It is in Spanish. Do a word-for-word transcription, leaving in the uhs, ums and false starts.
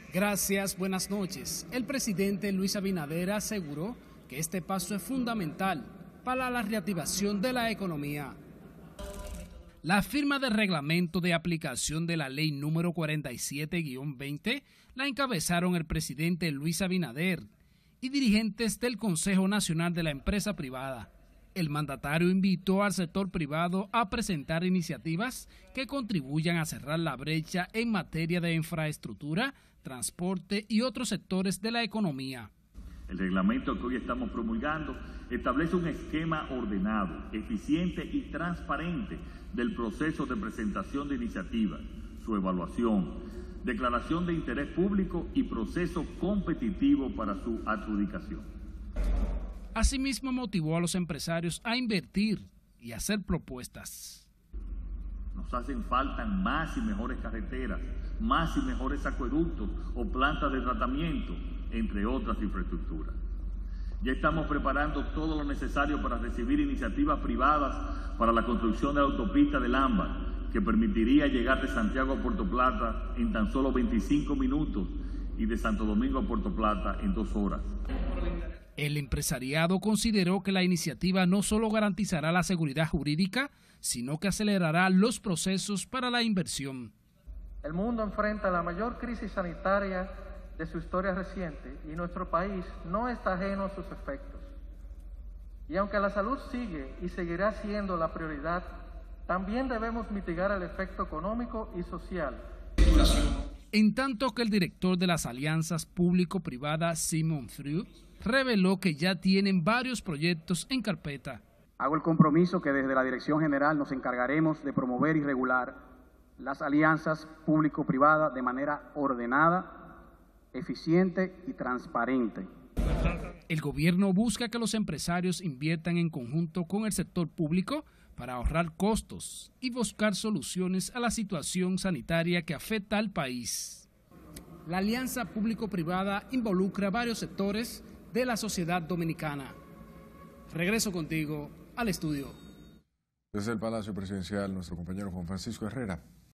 Gracias, buenas noches. El presidente Luis Abinader aseguró que este paso es fundamental para la reactivación de la economía. La firma de reglamento de aplicación de la ley número cuarenta y siete guión veinte la encabezaron el presidente Luis Abinader y dirigentes del Consejo Nacional de la Empresa Privada. El mandatario invitó al sector privado a presentar iniciativas que contribuyan a cerrar la brecha en materia de infraestructura, transporte y otros sectores de la economía. El reglamento que hoy estamos promulgando establece un esquema ordenado, eficiente y transparente del proceso de presentación de iniciativas, su evaluación, declaración de interés público y proceso competitivo para su adjudicación. Asimismo, motivó a los empresarios a invertir y hacer propuestas. Nos hacen falta más y mejores carreteras, más y mejores acueductos o plantas de tratamiento, entre otras infraestructuras. Ya estamos preparando todo lo necesario para recibir iniciativas privadas para la construcción de la autopista del Ámbar, que permitiría llegar de Santiago a Puerto Plata en tan solo veinticinco minutos y de Santo Domingo a Puerto Plata en dos horas. El empresariado consideró que la iniciativa no solo garantizará la seguridad jurídica, sino que acelerará los procesos para la inversión. El mundo enfrenta la mayor crisis sanitaria de su historia reciente y nuestro país no está ajeno a sus efectos. Y aunque la salud sigue y seguirá siendo la prioridad, también debemos mitigar el efecto económico y social. En tanto que el director de las alianzas público-privadas, Simon Frew, reveló que ya tienen varios proyectos en carpeta. Hago el compromiso que desde la Dirección General nos encargaremos de promover y regular las alianzas público-privadas de manera ordenada, eficiente y transparente. El gobierno busca que los empresarios inviertan en conjunto con el sector público para ahorrar costos y buscar soluciones a la situación sanitaria que afecta al país. La alianza público-privada involucra varios sectores de la sociedad dominicana. Regreso contigo al estudio. Desde el Palacio Presidencial, nuestro compañero Juan Francisco Herrera.